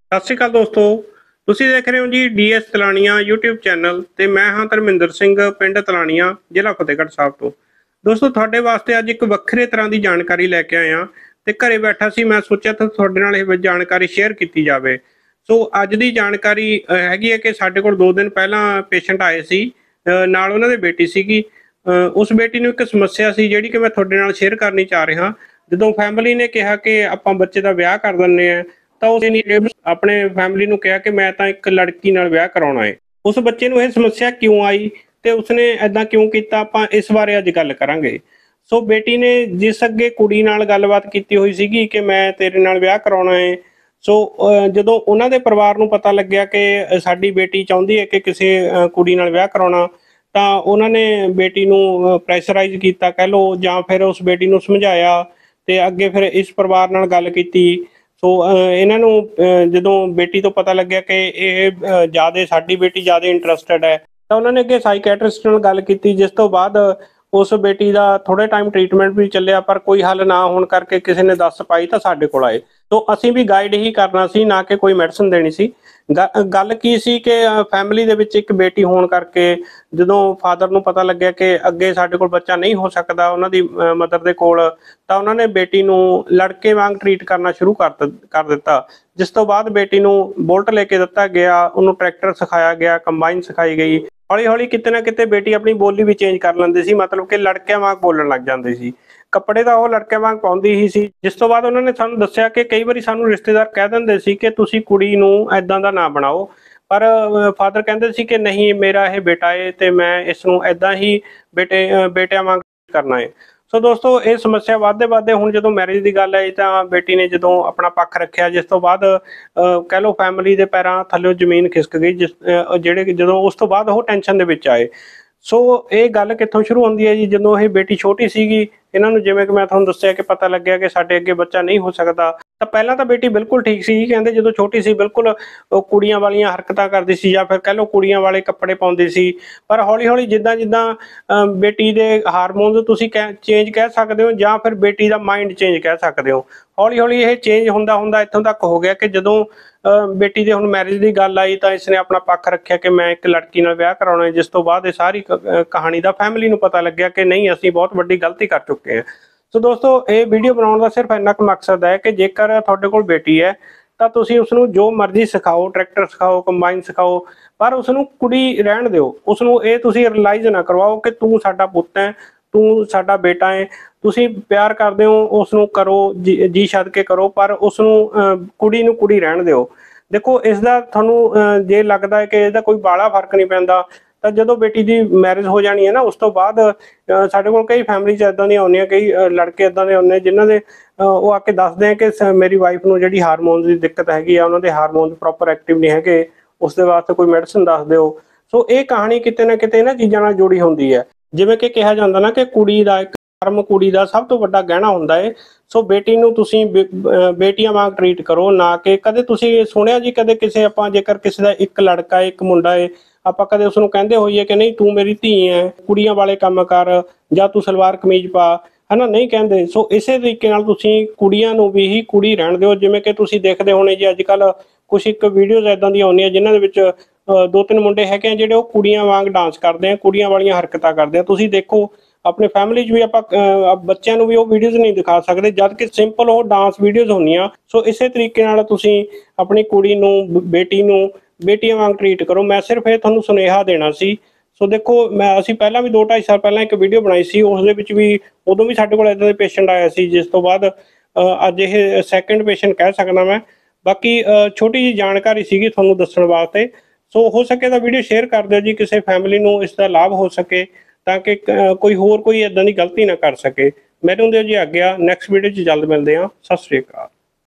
ਸਤਿ ਸ਼੍ਰੀ ਅਕਾਲ ਦੋਸਤੋ, ਤੁਸੀਂ ਦੇਖ ਰਹੇ ਹੋ ਜੀ ਡੀਐਸ ਤਲਾਣੀਆਂ YouTube ਚੈਨਲ ਤੇ ਮੈਂ ਹਾਂ ਧਰਮਿੰਦਰ ਸਿੰਘ, ਪਿੰਡ ਤਲਾਣੀਆਂ, ਜ਼ਿਲ੍ਹਾ ਫਤਿਹਗੜ੍ਹ ਸਾਹਿਬ ਤੋਂ। ਦੋਸਤੋ, ਤੁਹਾਡੇ ਵਾਸਤੇ ਅੱਜ ਇੱਕ ਵੱਖਰੇ ਤਰ੍ਹਾਂ ਦੀ ਜਾਣਕਾਰੀ ਲੈ ਕੇ ਆਏ ਹਾਂ ਤੇ ਘਰੇ ਬੈਠਾ ਸੀ, ਮੈਂ ਸੋਚਿਆ ਤਾਂ ਤੁਹਾਡੇ ਨਾਲ ਇਹ ਜਾਣਕਾਰੀ ਸ਼ੇਅਰ ਕੀਤੀ ਜਾਵੇ। ਸੋ ਅੱਜ ਦੀ ਜਾਣਕਾਰੀ ਹੈਗੀ ਹੈ ਕਿ ਸਾਡੇ ਕੋਲ 2 ਦਿਨ ਪਹਿਲਾਂ ਪੇਸ਼ੈਂਟ ਆਏ ਸੀ, ਨਾਲ ਉਹਨਾਂ ਦੀ ਬੇਟੀ ਸੀਗੀ। ਉਸ ਬੇਟੀ ਨੂੰ ਇੱਕ ਸਮੱਸਿਆ ਸੀ ਜਿਹੜੀ ਕਿ ਮੈਂ ਤੁਹਾਡੇ ਨਾਲ ਸ਼ੇਅਰ ਕਰਨੀ ਚਾਹ ਰਿਹਾ। ਜਦੋਂ ਫੈਮਿਲੀ ਨੇ ਕਿਹਾ ਕਿ ਆਪਾਂ ਬੱਚੇ ਦਾ ਵਿਆਹ ਕਰ ਦਿੰਦੇ ਹਾਂ, ਤਾਂ ਉਸਨੇ ਆਪਣੇ ਫੈਮਿਲੀ ਨੂੰ ਕਿਹਾ ਕਿ ਮੈਂ ਤਾਂ ਇੱਕ ਲੜਕੀ ਨਾਲ ਵਿਆਹ ਕਰਾਉਣਾ ਹੈ। ਉਸ ਬੱਚੇ ਨੂੰ ਇਹ ਸਮੱਸਿਆ ਕਿਉਂ ਆਈ ਤੇ ਉਸਨੇ ਐਦਾਂ ਕਿਉਂ ਕੀਤਾ, ਆਪਾਂ ਇਸ ਬਾਰੇ ਅੱਜ ਗੱਲ ਕਰਾਂਗੇ। ਸੋ ਬੇਟੀ ਨੇ ਜਿਸ ਅੱਗੇ ਕੁੜੀ ਨਾਲ ਗੱਲਬਾਤ ਕੀਤੀ ਹੋਈ ਸੀਗੀ ਕਿ ਮੈਂ ਤੇਰੇ ਨਾਲ ਵਿਆਹ ਕਰਾਉਣਾ ਹੈ, ਸੋ ਜਦੋਂ ਉਹਨਾਂ ਦੇ ਪਰਿਵਾਰ ਨੂੰ ਪਤਾ ਲੱਗਿਆ ਕਿ ਸਾਡੀ ਬੇਟੀ ਚਾਹੁੰਦੀ ਹੈ ਕਿ ਕਿਸੇ ਕੁੜੀ ਨਾਲ ਵਿਆਹ ਕਰਾਉਣਾ, ਤਾਂ ਉਹਨਾਂ ਨੇ ਬੇਟੀ ਨੂੰ ਪ੍ਰੈਸ਼ਰਾਈਜ਼ ਕੀਤਾ ਕਹਿ ਲਓ, ਜਾਂ ਫਿਰ ਉਸ ਬੇਟੀ ਨੂੰ ਸਮਝਾਇਆ ਤੇ ਅੱਗੇ ਫਿਰ ਇਸ ਪਰਿਵਾਰ ਨਾਲ ਗੱਲ ਕੀਤੀ। ਸੋ ਇਹਨਾਂ ਨੂੰ ਜਦੋਂ ਬੇਟੀ ਤੋਂ ਪਤਾ ਲੱਗਿਆ ਕਿ ਇਹ ਜ਼ਿਆਦਾ ਸਾਡੀ ਬੇਟੀ ਜ਼ਿਆਦਾ ਇੰਟਰਸਟਿਡ ਹੈ, ਤਾਂ ਉਹਨਾਂ ਨੇ ਅੱਗੇ ਸਾਈਕੈਟਰਿਸਟ ਨਾਲ ਗੱਲ ਕੀਤੀ, ਜਿਸ ਤੋਂ ਬਾਅਦ ਉਸ ਬੇਟੀ ਦਾ ਥੋੜ੍ਹੇ ਟਾਈਮ ਟ੍ਰੀਟਮੈਂਟ ਵੀ ਚੱਲਿਆ, ਪਰ ਕੋਈ ਹੱਲ ਨਾ ਹੋਣ ਕਰਕੇ ਕਿਸੇ ਨੇ ਦੱਸ ਪਾਈ ਤਾਂ ਸਾਡੇ ਕੋਲ ਆਏ। ਸੋ ਅਸੀਂ ਵੀ ਗਾਈਡ ਹੀ ਕਰਨਾ ਸੀ, ਨਾ ਕਿ ਕੋਈ ਮੈਡੀਸਨ ਦੇਣੀ ਸੀ। ਗੱਲ ਕੀ ਸੀ ਕਿ ਫੈਮਿਲੀ ਦੇ ਵਿੱਚ ਇੱਕ ਬੇਟੀ ਹੋਣ ਕਰਕੇ ਜਦੋਂ ਫਾਦਰ ਨੂੰ ਪਤਾ ਲੱਗਿਆ ਕਿ ਅੱਗੇ ਸਾਡੇ ਕੋਲ ਬੱਚਾ ਨਹੀਂ ਹੋ ਸਕਦਾ ਉਹਨਾਂ ਦੀ ਮਦਰ ਦੇ ਕੋਲ, ਤਾਂ ਉਹਨਾਂ ਨੇ ਬੇਟੀ ਨੂੰ ਲੜਕੇ ਵਾਂਗ ਟਰੀਟ ਕਰਨਾ ਸ਼ੁਰੂ ਕਰ ਦਿੱਤਾ। ਜਿਸ ਤੋਂ ਬਾਅਦ ਬੇਟੀ ਨੂੰ ਬੁਲਟ ਲੈ ਕੇ ਦਿੱਤਾ ਗਿਆ, ਉਹਨੂੰ ਟਰੈਕਟਰ ਸਿਖਾਇਆ ਗਿਆ, ਕੰਬਾਈਨ ਸਿਖਾਈ ਗਈ। ਹੌਲੀ ਹੌਲੀ ਕਿਤੇ ਨਾ ਕਿਤੇ ਬੇਟੀ ਆਪਣੀ ਬੋਲੀ ਵੀ ਚੇਂਜ ਕਰ ਲੈਂਦੀ ਸੀ, ਮਤਲਬ ਕਿ ਲੜਕਿਆਂ ਵਾਂਗ ਬੋਲਣ ਲੱਗ ਜਾਂਦੀ ਸੀ। ਕੱਪੜੇ ਤਾਂ ਉਹ ਲੜਕਿਆਂ ਵਾਂਗ ਪਾਉਂਦੀ ਹੀ ਸੀ। ਜਿਸ ਤੋਂ ਬਾਅਦ ਉਹਨਾਂ ਨੇ ਸਾਨੂੰ ਦੱਸਿਆ ਕਿ ਕਈ ਵਾਰੀ ਸਾਨੂੰ ਰਿਸ਼ਤੇਦਾਰ ਕਹਿ ਦਿੰਦੇ ਸੀ ਕਿ ਤੁਸੀਂ ਕੁੜੀ ਨੂੰ ਐਦਾਂ ਦਾ ਨਾ ਬਣਾਓ, ਪਰ ਫਾਦਰ ਕਹਿੰਦੇ ਸੀ ਕਿ ਨਹੀਂ, ਮੇਰਾ ਇਹ ਬੇਟਾ ਹੈ ਤੇ ਮੈਂ ਇਸ ਨੂੰ ਐਦਾਂ ਹੀ ਬੇਟਿਆਂ ਵਾਂਗ ਕਰਨਾ ਹੈ। ਸੋ ਦੋਸਤੋ, ਇਹ ਸਮੱਸਿਆ ਵੱਧਦੇ ਹੁਣ ਜਦੋਂ ਮੈਰਿਜ ਦੀ ਗੱਲ ਆਈ ਤਾਂ ਬੇਟੀ ਨੇ ਜਦੋਂ ਆਪਣਾ ਪੱਖ ਰੱਖਿਆ, ਜਿਸ ਤੋਂ ਬਾਅਦ ਕਹਿ ਲਓ ਫੈਮਿਲੀ ਦੇ ਪੈਰਾਂ ਥੱਲੇ ਜ਼ਮੀਨ ਖਿਸਕ ਗਈ, ਜਿਹੜੇ ਜਦੋਂ ਉਸ ਤੋਂ ਬਾਅਦ ਉਹ ਟੈਨਸ਼ਨ ਦੇ ਵਿੱਚ ਆਏ। ਸੋ ਇਹ ਗੱਲ ਕਿੱਥੋਂ ਸ਼ੁਰੂ ਹੁੰਦੀ ਹੈ ਜੀ, ਜਦੋਂ ਇਹ ਬੇਟੀ ਛੋਟੀ ਸੀਗੀ, ਇਹਨਾਂ ਨੂੰ ਜਿਵੇਂ ਕਿ ਮੈਂ ਤੁਹਾਨੂੰ ਦੱਸਿਆ ਕਿ ਪਤਾ ਲੱਗਿਆ ਕਿ ਸਾਡੇ ਅੱਗੇ ਬੱਚਾ ਨਹੀਂ ਹੋ ਸਕਦਾ, ਤਾਂ ਪਹਿਲਾਂ ਤਾਂ ਬੇਟੀ ਬਿਲਕੁਲ ਠੀਕ ਸੀ। ਕਹਿੰਦੇ ਜਦੋਂ ਛੋਟੀ ਸੀ ਬਿਲਕੁਲ ਕੁੜੀਆਂ ਵਾਲੀਆਂ ਹਰਕਤਾਂ ਕਰਦੀ ਸੀ, ਜਾਂ ਫਿਰ ਕਹਿ ਲਓ ਕੁੜੀਆਂ ਵਾਲੇ ਕੱਪੜੇ ਪਾਉਂਦੀ ਸੀ। ਪਰ ਹੌਲੀ ਹੌਲੀ ਜਿੱਦਾਂ ਬੇਟੀ ਦੇ ਹਾਰਮੋਨ ਤੁਸੀਂ ਚੇਂਜ ਕਹਿ ਸਕਦੇ ਹੋ, ਜਾਂ ਫਿਰ ਬੇਟੀ ਦਾ ਮਾਈਂਡ ਚੇਂਜ ਕਹਿ ਸਕਦੇ ਹੋ, ਹੌਲੀ ਹੌਲੀ ਇਹ ਚੇਂਜ ਹੁੰਦਾ ਇੱਥੋਂ ਤੱਕ ਹੋ ਗਿਆ ਕਿ ਜਦੋਂ ਬੇਟੀ ਦੇ ਹੁਣ ਮੈਰਿਜ ਦੀ ਗੱਲ ਆਈ ਤਾਂ ਇਸਨੇ ਆਪਣਾ ਪੱਖ ਰੱਖਿਆ ਕਿ ਮੈਂ ਇੱਕ ਲੜਕੀ ਨਾਲ ਵਿਆਹ ਕਰਾਉਣਾ ਹੈ। ਜਿਸ ਤੋਂ ਬਾਅਦ ਇਹ ਸਾਰੀ ਕਹਾਣੀ ਦਾ ਫੈਮਿਲੀ ਨੂੰ ਪਤਾ ਲੱਗਿਆ ਕਿ ਨਹੀਂ, ਅਸੀਂ ਬਹੁਤ ਵੱਡੀ ਗਲਤੀ ਕਰ ਚੁੱਕੇ ਹਾਂ। ਸੋ ਦੋਸਤੋ, ਇਹ ਵੀਡੀਓ ਬਣਾਉਣ ਦਾ ਸਿਰਫ ਇੰਨਾ ਕੁ ਮਕਸਦ ਹੈ ਕਿ ਜੇਕਰ ਤੁਹਾਡੇ ਕੋਲ ਬੇਟੀ ਹੈ ਤਾਂ ਤੁਸੀਂ ਉਸਨੂੰ ਜੋ ਮਰਜ਼ੀ ਸਿਖਾਓ, ਟਰੈਕਟਰ ਸਿਖਾਓ, ਕੰਬਾਈਨ ਸਿਖਾਓ, ਪਰ ਉਸਨੂੰ ਕੁੜੀ ਰਹਿਣ ਦਿਓ। ਉਸਨੂੰ ਇਹ ਤੁਸੀਂ ਰਿਅਲਾਈਜ਼ ਨਾ ਕਰਵਾਓ ਕਿ ਤੂੰ ਸਾਡਾ ਪੁੱਤ ਹੈ, ਤੂੰ ਸਾਡਾ ਬੇਟਾ ਹੈ। ਤੁਸੀਂ ਪਿਆਰ ਕਰਦੇ ਹੋ, ਉਸਨੂੰ ਕਰੋ, ਜੀ ਛੱਡ ਕੇ ਕਰੋ, ਪਰ ਉਸਨੂੰ ਕੁੜੀ ਨੂੰ ਕੁੜੀ ਰਹਿਣ ਦਿਓ। ਦੇਖੋ, ਇਸ ਦਾ ਤੁਹਾਨੂੰ ਜੇ ਲੱਗਦਾ ਹੈ ਕਿ ਇਹਦਾ ਕੋਈ ਬਾਹਲਾ ਫਰਕ ਨਹੀਂ ਪੈਂਦਾ, ਤਾਂ ਜਦੋਂ ਬੇਟੀ ਦੀ ਮੈਰਿਜ ਹੋ ਜਾਣੀ ਹੈ ਨਾ, ਉਸ ਤੋਂ ਬਾਅਦ ਸਾਡੇ ਕੋਲ ਕਈ ਫੈਮਿਲੀ 'ਚ ਇੱਦਾਂ ਦੀਆਂ ਆਉਂਦੀਆਂ, ਕਈ ਲੜਕੇ ਇੱਦਾਂ ਦੇ ਆਉਂਦੇ ਜਿਨ੍ਹਾਂ ਦੇ ਉਹ ਆ ਕੇ ਦੱਸਦੇ ਆ ਕਿ ਮੇਰੀ ਵਾਈਫ ਨੂੰ ਜਿਹੜੀ ਹਾਰਮੋਨ ਦੀ ਦਿੱਕਤ ਹੈਗੀ ਆ, ਉਹਨਾਂ ਦੇ ਹਾਰਮੋਨ ਪ੍ਰੋਪਰ ਐਕਟਿਵ ਨਹੀਂ ਹੈਗੇ, ਉਸ ਦੇ ਵਾਸਤੇ ਕੋਈ ਮੈਡੀਸਨ ਦੱਸ ਦਿਓ। ਸੋ ਇਹ ਕਹਾਣੀ ਕਿਤੇ ਨਾ ਕਿਤੇ ਇਹਨਾਂ ਚੀਜ਼ਾਂ ਨਾਲ ਜੁੜੀ ਹੁੰਦੀ ਹੈ। ਜਿਵੇਂ ਕਿ ਕਿਹਾ ਜਾਂਦਾ ਨਾ ਕਿ ਕੁੜੀ ਦਾ ਕੁੜੀ ਦਾ ਸਭ ਤੋਂ ਵੱਡਾ ਗਹਿਣਾ ਹੁੰਦਾ ਹੈ। ਸੋ ਬੇਟੀ ਨੂੰ ਤੁਸੀਂ ਬੇਟੀਆਂ ਵਾਂਗ ਟਰੀਟ ਕਰੋ, ਨਾ ਕਿ ਕਦੇ ਤੁਸੀਂ ਸੁਣਿਆ ਜੀ ਕਦੇ ਕਿਸੇ ਆਪਾਂ ਜੇਕਰ ਕਿਸੇ ਦਾ ਇੱਕ ਲੜਕਾ ਇੱਕ ਮੁੰਡਾ ਹੈ, ਆਪਾਂ ਕਦੇ ਉਸਨੂੰ ਕਹਿੰਦੇ ਹੋਈਏ ਕਿ ਨਹੀਂ ਤੂੰ ਮੇਰੀ ਧੀ ਹੈ, ਕੁੜੀਆਂ ਵਾਲੇ ਕੰਮ ਕਰ, ਜਾਂ ਤੂੰ ਸਲਵਾਰ ਕਮੀਜ਼ ਪਾ, ਹਨਾ? ਨਹੀਂ ਕਹਿੰਦੇ। ਸੋ ਇਸੇ ਤਰੀਕੇ ਨਾਲ ਤੁਸੀਂ ਕੁੜੀਆਂ ਨੂੰ ਵੀ ਹੀ ਕੁੜੀ ਰਹਿਣ ਦਿਓ। ਜਿਵੇਂ ਕਿ ਤੁਸੀਂ ਦੇਖਦੇ ਹੋਣੇ ਜੀ, ਅੱਜ ਕੱਲ੍ਹ ਕੁਛ ਇੱਕ ਵੀਡੀਓਜ਼ ਇੱਦਾਂ ਦੀਆਂ ਆਉਂਦੀਆਂ ਜਿਨ੍ਹਾਂ ਦੇ ਵਿੱਚ 2-3 ਮੁੰਡੇ ਹੈਗੇ ਆ ਜਿਹੜੇ ਉਹ ਕੁੜੀਆਂ ਵਾਂਗ ਡਾਂਸ ਕਰਦੇ ਆ, ਕੁੜੀਆਂ ਵਾਲੀਆਂ ਹਰਕਤਾਂ ਕਰਦੇ ਆ। ਤੁਸੀਂ ਦੇਖੋ ਆਪਣੇ ਫੈਮਿਲੀ 'ਚ ਵੀ ਆਪਾਂ ਬੱਚਿਆਂ ਨੂੰ ਵੀ ਉਹ ਵੀਡੀਓਜ਼ ਨਹੀਂ ਦਿਖਾ ਸਕਦੇ, ਜਦ ਕਿ ਸਿੰਪਲ ਉਹ ਡਾਂਸ ਵੀਡੀਓਜ਼ ਹੁੰਦੀਆਂ। ਸੋ ਇਸੇ ਤਰੀਕੇ ਨਾਲ ਤੁਸੀਂ ਆਪਣੀ ਕੁੜੀ ਨੂੰ, ਬੇਟੀ ਨੂੰ ਬੇਟੀਆਂ ਵਾਂਗ ਟਰੀਟ ਕਰੋ। ਮੈਂ ਸਿਰਫ ਇਹ ਤੁਹਾਨੂੰ ਸੁਨੇਹਾ ਦੇਣਾ ਸੀ। ਸੋ ਦੇਖੋ, ਅਸੀਂ ਪਹਿਲਾਂ ਵੀ 2-2.5 ਸਾਲ ਪਹਿਲਾਂ ਇੱਕ ਵੀਡੀਓ ਬਣਾਈ ਸੀ, ਉਸ ਦੇ ਵਿੱਚ ਵੀ ਉਦੋਂ ਵੀ ਸਾਡੇ ਕੋਲ ਇੱਦਾਂ ਦੇ ਪੇਸ਼ੈਂਟ ਆਇਆ ਸੀ, ਜਿਸ ਤੋਂ ਬਾਅਦ ਅੱਜ ਇਹ ਸੈਕਿੰਡ ਪੇਸ਼ੈਂਟ ਕਹਿ ਸਕਦਾ ਮੈਂ। ਬਾਕੀ ਛੋਟੀ ਜਿਹੀ ਜਾਣਕਾਰੀ ਸੀਗੀ ਤੁਹਾਨੂੰ ਦੱਸਣ ਵਾਸਤੇ। ਸੋ ਹੋ ਸਕੇ ਤਾਂ ਵੀਡੀਓ ਸ਼ੇਅਰ ਕਰ ਦਿਓ ਜੀ, ਕਿਸੇ ਫੈਮਿਲੀ ਨੂੰ ਇਸ ਦਾ ਲਾਭ ਹੋ ਸਕੇ, ਤਾਂ ਕਿ ਕੋਈ ਇੱਦਾਂ ਦੀ ਗਲਤੀ ਨਾ ਕਰ ਸਕੇ। ਮੈਨੂੰ ਦਿਓ ਜੀ ਆਗਿਆ, ਨੈਕਸਟ ਵੀਡੀਓ 'ਚ ਜਲਦ ਮਿਲਦੇ ਹਾਂ। ਸਤਿ ਸ਼੍ਰੀ ਅਕਾਲ।